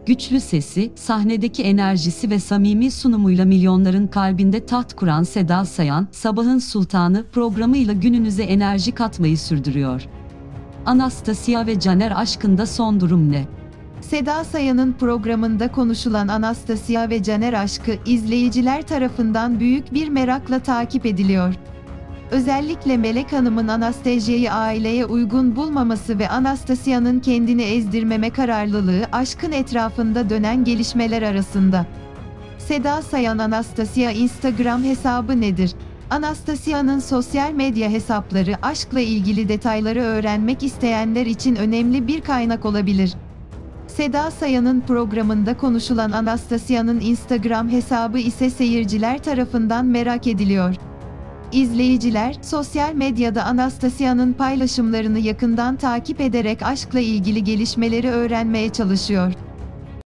Güçlü sesi, sahnedeki enerjisi ve samimi sunumuyla milyonların kalbinde taht kuran Seda Sayan, Sabahın Sultanı programıyla gününüze enerji katmayı sürdürüyor. Anastasia ve Caner aşkında son durum ne? Seda Sayan'ın programında konuşulan Anastasia ve Caner aşkı izleyiciler tarafından büyük bir merakla takip ediliyor. Özellikle Melek Hanım'ın Anastasia'yı aileye uygun bulmaması ve Anastasia'nın kendini ezdirmeme kararlılığı aşkın etrafında dönen gelişmeler arasında. Seda Sayan Anastasia Instagram hesabı nedir? Anastasia'nın sosyal medya hesapları aşkla ilgili detayları öğrenmek isteyenler için önemli bir kaynak olabilir. Seda Sayan'ın programında konuşulan Anastasia'nın Instagram hesabı ise seyirciler tarafından merak ediliyor. İzleyiciler, sosyal medyada Anastasia'nın paylaşımlarını yakından takip ederek aşkla ilgili gelişmeleri öğrenmeye çalışıyor.